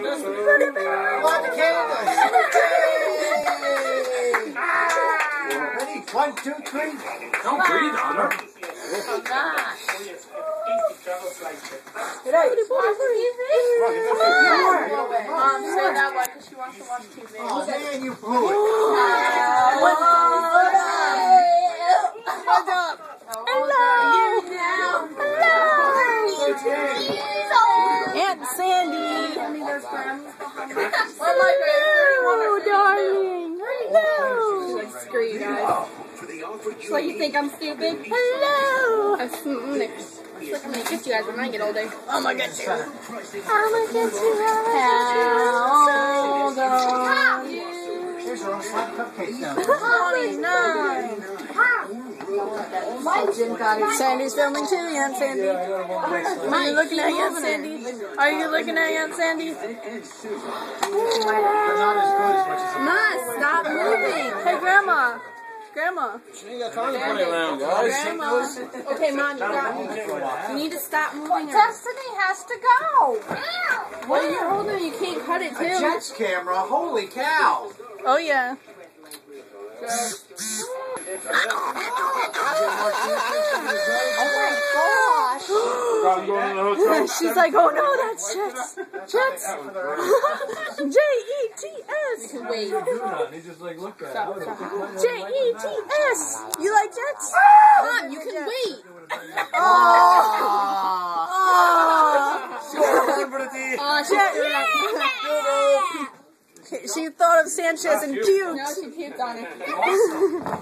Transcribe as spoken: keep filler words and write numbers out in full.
Want the candles? Ready? One, two, three. Don't breathe on her. Good night. Mom, say that one because she wants to watch T V. Oh man, you blew it. What's up? Hello. Hello. Aunt Sandy. Hello, darling. Hello. Screw you guys. So you think I'm stupid? Hello. I'm mm, I'm gonna kiss you guys when I get older. Oh my goodness. Oh my goodness. How old are you? Here's your own slap cupcakes now. twenty-nine. Sandy's filming too, Aunt Sandy. Are you looking at Aunt Sandy? Are you looking at Aunt Sandy? They're not as good as much as Ma, stop moving. Hey, Grandma. Grandma. You ain't got time to play around, guys. Grandma. Okay, Mom, you got me. You need to stop moving her. Destiny has to go. What are you holding? You can't cut it a too. Jets camera. Holy cow! Oh, yeah. I'm going to the hotel. She's like, oh no, that's Jets. Jets. J E T S. Wait. He just like looked at it. J E T S. You like Jets? Mom, you can wait. Oh. Oh, Jet. She thought of Sanchez and puked. no, she puked on it.